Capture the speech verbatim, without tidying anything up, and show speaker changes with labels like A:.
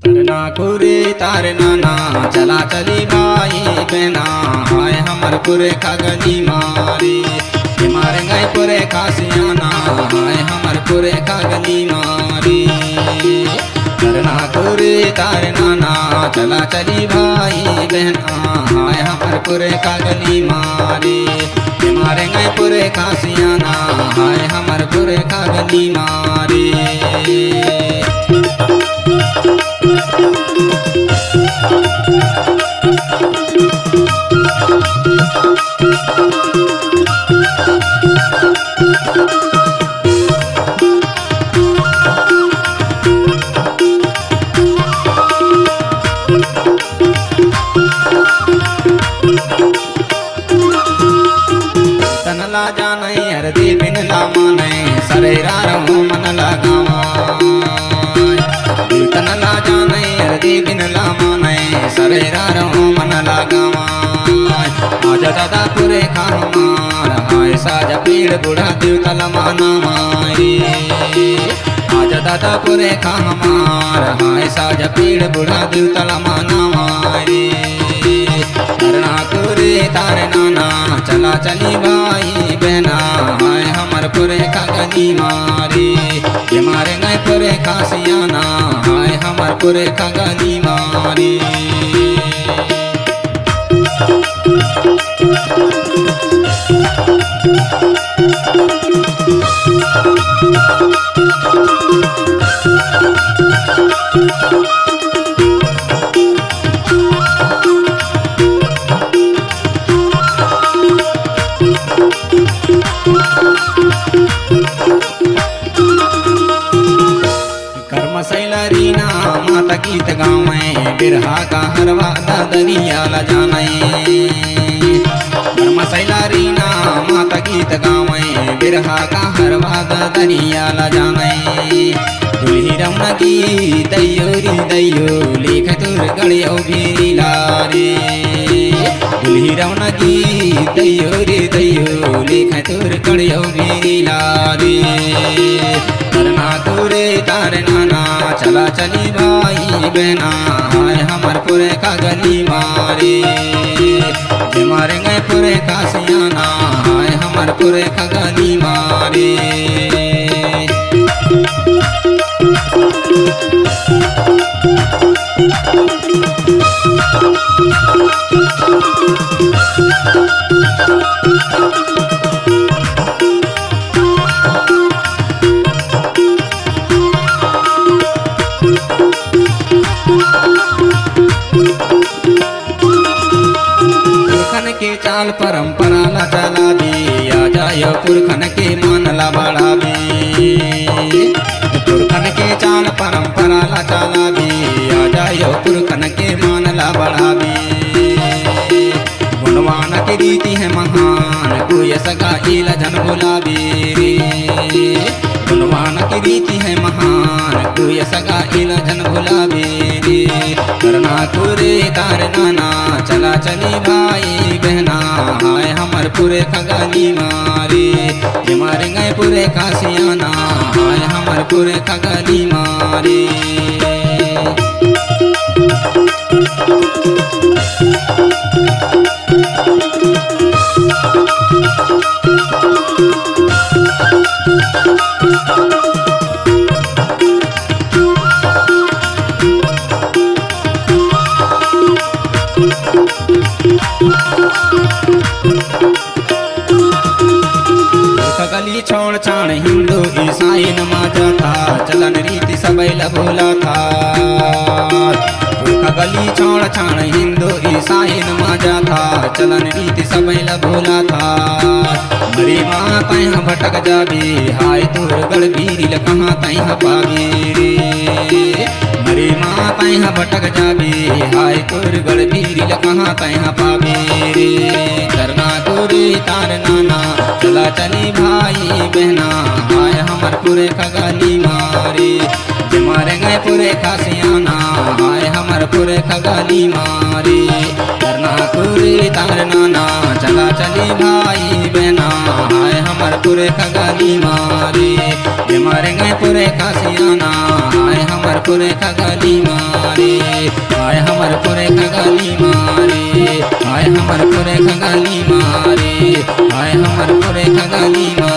A: तरना कुरे तार नाना चला चली भाई बहना हाय हमर पुरे खगनी मारी मारे गए पुरे खासियाना हाय हमर पुरे खगनी मारी तरना कुरे तार नाना चला चली भाई बहना हाय हमर पुरे खगनी मारी मारे गए पुरे खासियाना हाय हमर पुरे खगनी मारी। तनला जाने हरदी बिन लामा नहीं सरेरा रहो मन लगावा तनला जाने हरदी बिन लामा नहीं सरेरा रहो मन लगावा आज दादा पुरे खामार हाय साजा पीड़ बुढ़ा देव तलमाना मारी आज दादा पुरे खामार हाय साजा पीड़ बुढ़ा देव तलमाना मारी तरना कुरे तार नाना चला चली भाई बहना हाय हमर पुरे खगनी मारी ये मारे गए पुरे खासियाना हाय हमर पुरे खगनी मारी। रीना माता गीत गावे बिरहा का हरवा दरिया ला जाने मसैला रीना माता गीत गावे बिरहा का हरवा दरिया ला जाने दुल्ही रमना की दैयोरी दैयो लिख तुर गड़ियो भी लारे दुल्ही रमना की दैयोरी दैयो लिख तुर गड़ियो भी लारे तरना कुरे तार नाना चला चली भाई बहना हाय हमर पुरे खगनी मारी जे मारे गए पुरे खासियाना हाय हमर पुरे खगनी मारी। के चाल परंपरा ला चला दी आ जायो पुरखन के मान ला बढ़ा दी पुरखन के चाल परंपरा ला चला दी आ जायो पुरखन के मान ला बढ़ा दी गुणवान की रीति है महान कोई सगा इला जन गुलाबी गुणवान की रीति है महान कोई सगा इला जन गुलाबी करना कुरे तार नाना चला चली भाई बहना हाय हमर पुरे खगनी मारी ये मारे गए पुरे खासियाना हाय हमर पुरे खगनी मारी। गली छोड़ छाण हिंदू ईसाई नमाजा था चलन रीति सबई भूला था गली छोड़ छाण हिंदू ईसाई नमाजा था चलन रीति सबई भूला था मरी माँ तैह भटक जाबी हाय तोर गढ़ बीरिल कहाँ तैह पावी मरी माँ तैह भटक जाबी हाय तोर गढ़ बीरिल कहाँ तैह पावी करना कुरे तार नाना चला चली भाई बहना हाय हमर पुरे खगनी मारी जे मारे गए पुरे खासियाना हाय हमर पुरे खगनी मारी करना कुरे तार नाना चला चली भाई बहना हाय हमर पुरे खगनी मारी जे मारे गए पुरे खासियाना हाय हमर पुरे खगनी मारी। खगली मारे, हाय हमर पुरे खगली मारे, हाय हमर पुरे खगली मारे।